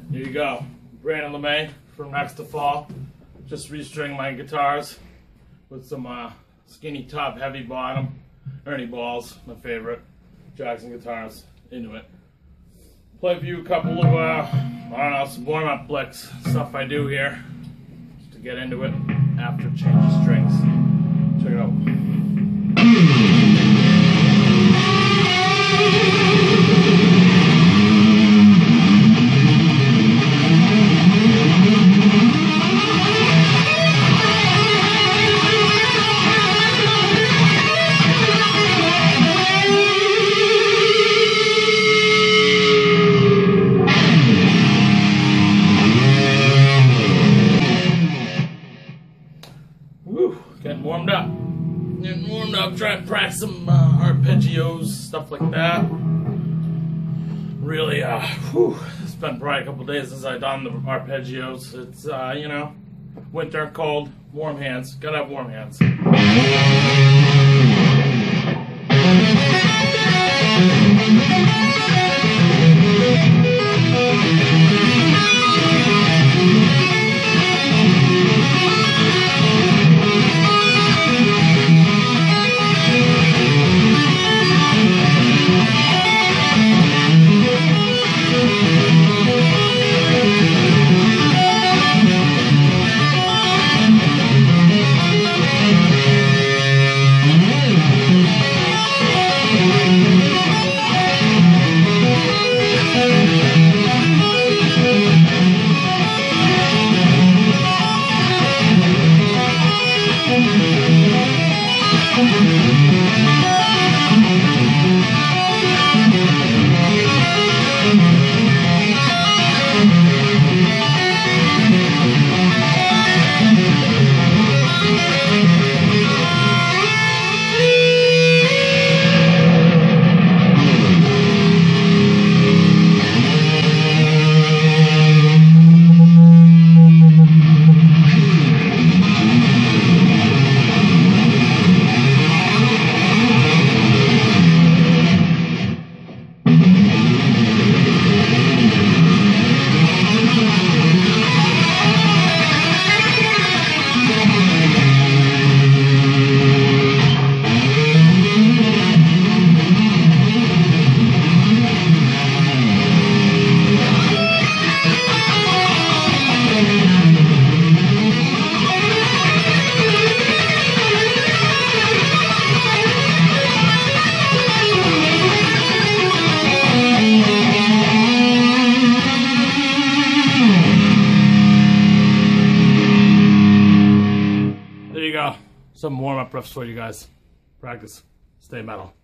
Here you go. Brandon Lemay from Next to Fall. Just restring my guitars with some skinny top, heavy bottom. Ernie balls, my favorite. Jackson guitars, into it. Play for you a couple of, I don't know, some warm-up licks. Stuff I do here just to get into it after change the strings. Check it out. Woo, getting warmed up. Trying to practice some arpeggios, stuff like that. Really, it's been probably a couple days since I've done the arpeggios. It's, you know, winter, cold, warm hands. Gotta have warm hands. There you go. Some warm-up riffs for you guys. Practice. Stay metal.